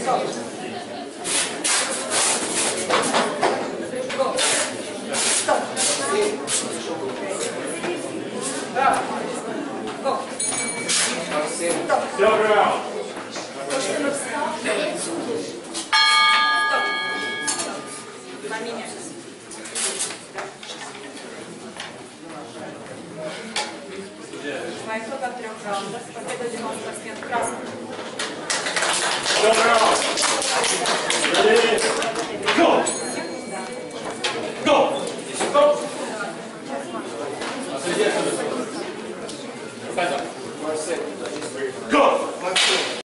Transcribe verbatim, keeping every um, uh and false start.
Silver out. Metoda трех раундов. Победа демонстрации красных. Silver out. Ready.